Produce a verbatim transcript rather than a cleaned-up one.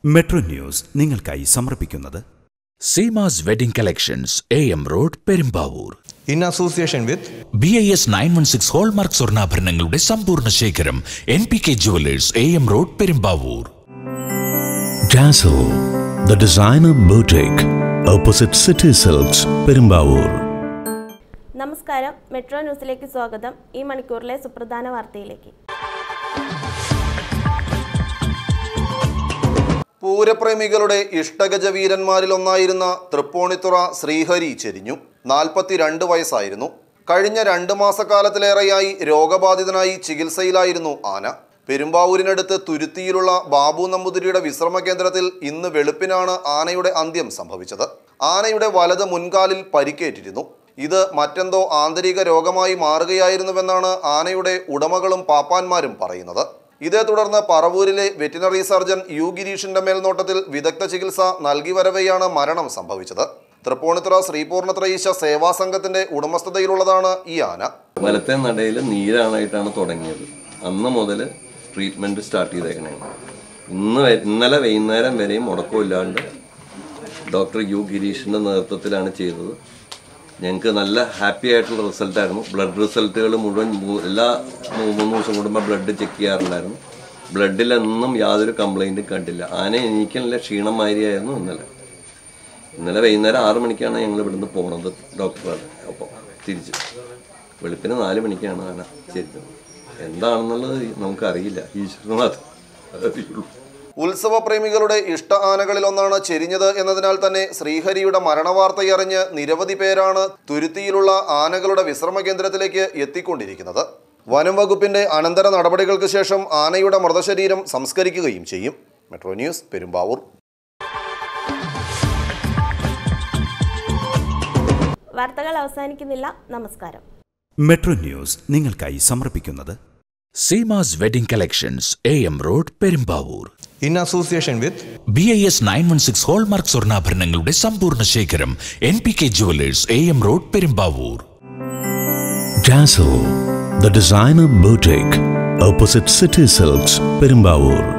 Metro news നിങ്ങൾക്കായി സമർപ്പിക്കുന്നത് Seemas wedding collections, A M road, Perumbavoor. In association with B I S nine one six hallmark സ്വർണ്ണാഭരണങ്ങളുടെ സമ്പൂർണ്ണ ശേഖരം, N P K jewellers, A M road, Perumbavoor. Dazzle, the designer boutique, opposite City Silks, Perumbavoor. നമസ്കാരം, മെട്രോ ന്യൂസിലേക്ക് സ്വാഗതം. ഈ മണിക്കൂറിലെ സുപ്രധാന വാർത്തയിലേക്ക്. പൂരപ്രേമികളുടെ ഇഷ്ടഗജവീരന്മാരിലൊന്നായിരുന്ന തൃപ്പൂണിത്തുറ ശ്രീഹരി ചെരിഞ്ഞു. നാൽപ്പത്തിരണ്ട് വയസ്സായിരുന്നു. കഴിഞ്ഞ രണ്ട് മാസക്കാലത്തിലേറെയായി രോഗബാധിതനായി ചികിത്സയിലായിരുന്നു ആന. പെരുമ്പാവൂരിനടുത്ത് തുരുത്തിയിലുള്ള ബാബു നമ്പൂതിരിയുടെ വിശ്രമ കേന്ദ്രത്തിൽ ഇന്ന് വെളുപ്പിനാണ് ആനയുടെ അന്ത്യം സംഭവിച്ചത്. ആനയുടെ വലത് മുൻകാലിൽ പരിക്കേറ്റിരുന്നു. ഇത് മറ്റെന്തോ ആന്തരിക രോഗമായി മാറുകയായിരുന്നുവെന്നാണ് ആനയുടെ ഉടമകളും പാപ്പാന്മാരും പറയുന്നത്. ഇതേ തുടർന്ന് പറവൂരിലെ വെറ്റിനറി സർജൻ യു ഗിരീഷിന്റെ മേൽനോട്ടത്തിൽ വിദഗ്ധ ചികിത്സ നൽകി വരവെയാണ് മരണം സംഭവിച്ചത്. തൃപ്പൂണിത്തുറ ശ്രീപൂർണത്രയീശ സേവാ സംഘത്തിന്റെ ഉടമസ്ഥതയിലുള്ളതാണ് ഈ ആന. വലത്തെ നടയിൽ നീരാണായിട്ടാണ് തുടങ്ങിയത്. അന്ന് മുതൽ ട്രീറ്റ്മെന്റ് സ്റ്റാർട്ട് ചെയ്തേക്കണേണ്. ഇന്ന് ഇന്നലെ വൈകുന്നേരം വരെയും മുടക്കമില്ലാണ്ട് ഡോക്ടർ യു ഗിരീഷിന്റെ നേതൃത്വത്തിലാണ് ചെയ്തത്. ഞങ്ങൾക്ക് നല്ല ഹാപ്പി ആയിട്ടുള്ള റിസൾട്ടായിരുന്നു. ബ്ലഡ് റിസൾട്ടുകൾ മുഴുവൻ എല്ലാ മൂന്ന് ദിവസം കൂടുമ്പോൾ ബ്ലഡ് ചെക്ക് ചെയ്യാറുണ്ടായിരുന്നു. ബ്ലഡിലൊന്നും യാതൊരു കംപ്ലൈൻറ്റും കണ്ടില്ല. ആന എനിക്ക് നല്ല ക്ഷീണമായിരിയായിരുന്നു ഇന്നലെ. ഇന്നലെ വൈകുന്നേരം ആറ് മണിക്കാണ് ഞങ്ങൾ ഇവിടുന്ന് പോകുന്നത് ഡോക്ടറാണ്. അപ്പോൾ തിരിച്ച് വെളുപ്പിന് നാല് മണിക്കാണ് ആന ശരിക്കും. എന്താണെന്നുള്ളത് നമുക്കറിയില്ല, ഈശ്വരനാഥ് അറിയുള്ളൂ. ഉത്സവ പ്രേമികളുടെ ഇഷ്ട ആനകളിലൊന്നാണ് ചെരിഞ്ഞത് എന്നതിനാൽ തന്നെ ശ്രീഹരിയുടെ മരണവാർത്തയറിഞ്ഞ് നിരവധി പേരാണ് തുരുത്തിയിലുള്ള ആനകളുടെ വിശ്രമ കേന്ദ്രത്തിലേക്ക് എത്തിക്കൊണ്ടിരിക്കുന്നത്. വനം വകുപ്പിന്റെ അനന്തര നടപടികൾക്ക് ശേഷം ആനയുടെ മൃതശരീരം സംസ്കരിക്കുകയും ചെയ്യും. Metro news, Perumbavoor. വാർത്തകൾ അവസാനിക്കുന്നില്ല. നമസ്കാരം. മെട്രോ ന്യൂസ് നിങ്ങൾക്കായി സമർപ്പിക്കുന്നത് Seemas wedding collections, A M road, Perumbavoor. in association with B I S nine one six hallmark സ്വർണ്ണാഭരണങ്ങളുടെ സമ്പൂർണ്ണ ശേഖരം, N P K jewellers, A M road, Perumbavoor. Dazzle, the designer boutique, opposite City Silks, Perumbavoor.